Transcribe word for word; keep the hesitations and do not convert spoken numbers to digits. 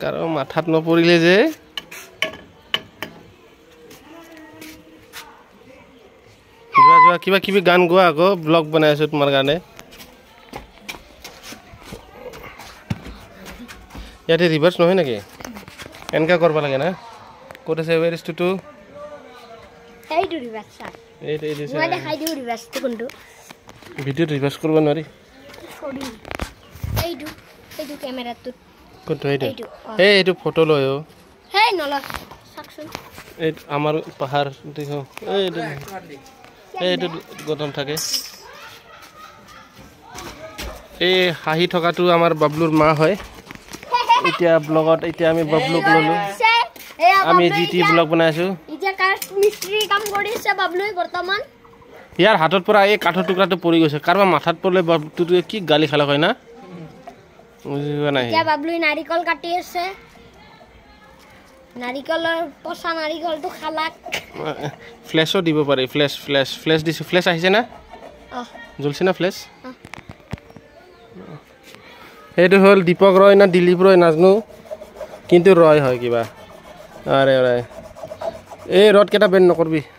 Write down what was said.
কাৰো মাথাত নপৰিলে যে যোৱা যোৱা কিবা কিবি গান গোৱা আকৌ ব্লগ বনাই আছো তোমাৰ কাৰণে ইয়াতে ৰিভাৰ্স নহয় নেকি এনেকা কৰিব লাগে না ক'ত আছে ৱেৰ ইজ টুটু এইটো ৰিভাৰ্স স্যাৰ এই এই দিছে মই দেখাই দিও ৰিভাৰ্স কোনটো ভিডিও ৰিভাৰ্স কৰিব নোৱাৰি সৰি এইটো এইটো ক্যামেৰাটো কোনটো এইটো এই এইটো ফটো লয় ও হেই নল সাকচোন এই আমাৰ পাহাৰ দেখো এইটো এইটো গঠন থাকে এই হাঁহি থকাটো আমাৰ বাবলুৰ মা হয় এতিয়া ব্লগত এতিয়া আমি বাবলুক ললো আমি জিটি ব্লগ বনাইছো এতিয়া কাঠ মিস্ত্রি কাম কৰিছে বাবলুই বৰ্তমান ইয়াৰ হাতত পৰা এই কাঠৰ টুকুৰাটো পৰি গৈছে কাৰবা মাথাত পৰলে বাবলুটো কি গালি খালা হয় না বুজিবা নাই এতিয়া বাবলুই নাৰিকল কাটি আছে নাৰিকলৰ পচা নাৰিকলটো খালাক ফ্লেশও দিব পাৰি ফ্লেশ ফ্লেশ ফ্লেশ দিছে ফ্লেশ আহিছে না অ জ্বলছে না ফ্লেশ এইটো হল দীপক ৰয় না দিলীপ ৰয় নাজনো কিন্তু ৰয় হয় কিবা আৰে আৰে এই ৰড কেটা বেন নকৰবি